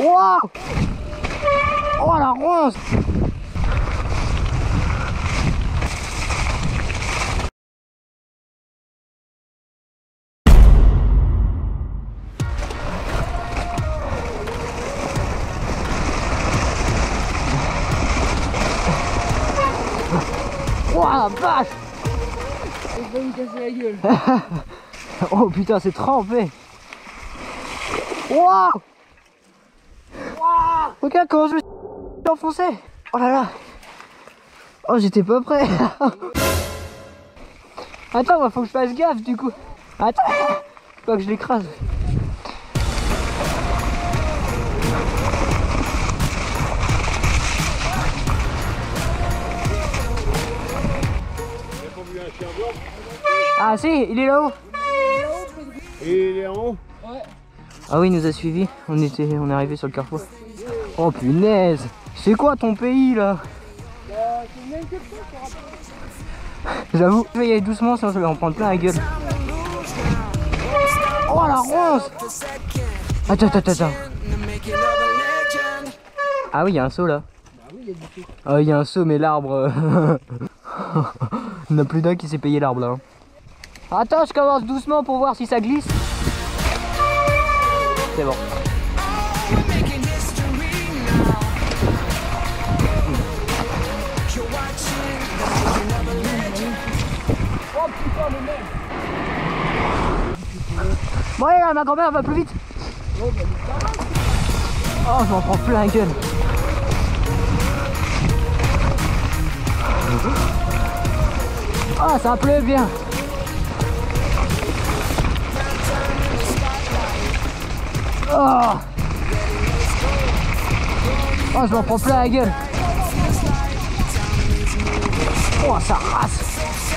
Wow. Oh la ronce. Oh la vache. Il va me casser la gueule. Oh putain, c'est trempé. Waouh. Regarde comment je me suis enfoncé. Oh là là. Oh, j'étais pas prêt. Attends, moi faut que je fasse gaffe du coup. Attends, faut pas que je l'écrase. Ah si, il est là-haut. Et il est en haut. Ouais. Ah oui, il nous a suivis. On est arrivé sur le carrefour. Oh punaise. C'est quoi ton pays là? C'est le même que toi, J'avoue, je vais y aller doucement sinon je vais en prendre plein la gueule. Oh la ronce. Attends. Ah oui, il y a un seau là. Bah oui, il y a du tout. Ah il y a un seau mais l'arbre... Il n'y en a plus d'un qui s'est payé l'arbre là. Hein. Attends, je commence doucement pour voir si ça glisse. C'est bon. Oh putain, le mec. Bon allez là, ma grand-mère va plus vite. Oh, bah, Oh, je m'en prends plein la gueule. Ah, ça pleut bien. Oh, oh, je m'en prends plein la gueule. Oh, ça rase.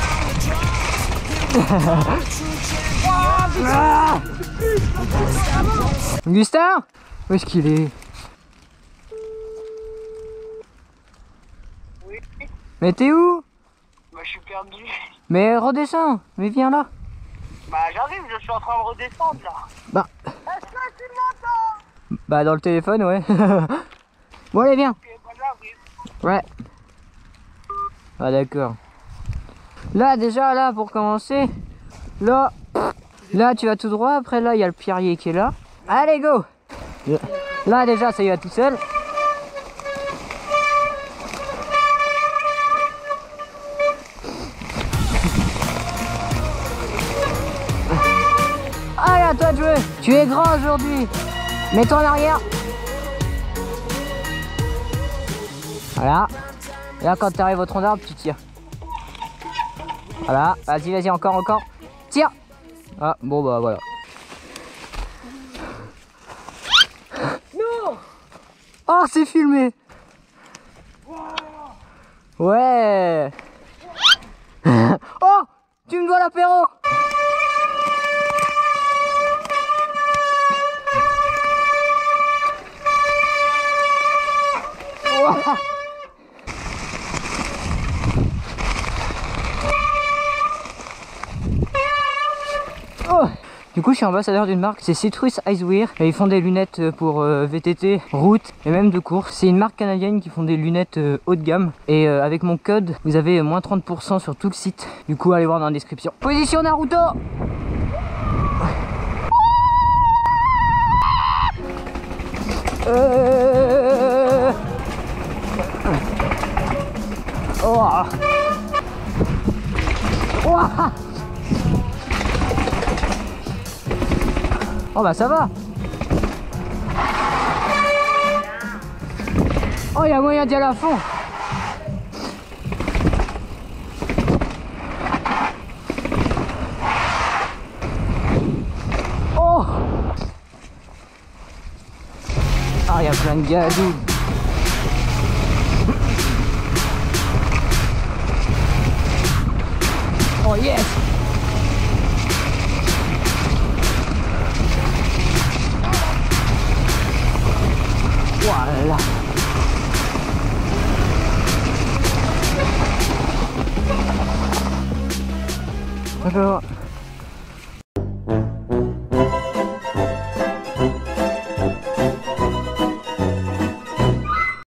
Ah. Augustin, où est-ce qu'il est? Oui. Mais t'es où? Bah, je suis perdu. Mais redescends, mais viens là. Bah, j'arrive, je suis en train de redescendre là. Bah, Est-ce que tu m'entends? bah dans le téléphone, ouais. Bon allez, viens. Ok, bah, j'arrive. Ouais. Ah d'accord. Là déjà, là pour commencer, là tu vas tout droit, après là il y a le pierrier qui est là. Allez go. Là déjà ça y va tout seul. Allez, à toi de jouer. Tu es grand aujourd'hui. Mets-toi en arrière. Voilà. Et là quand tu arrives au tronc d'arbre, tu tires. Voilà, vas-y, encore. Tire. Ah, bon bah voilà. Non. Oh, c'est filmé. Ouais. Oh, tu me dois l'apéro. Wow. Oh. Du coup je suis ambassadeur d'une marque, c'est Citrus Eyewear et ils font des lunettes pour VTT, route et même de course. C'est une marque canadienne qui font des lunettes haut de gamme et avec mon code vous avez moins 30% sur tout le site. Du coup allez voir dans la description. Position Naruto. Oh. Oh. Oh bah ça va. Oh, il y a moyen d'y aller à fond. Oh. Ah, il y a plein de gadous. Oh yes. Voilà. Bonjour.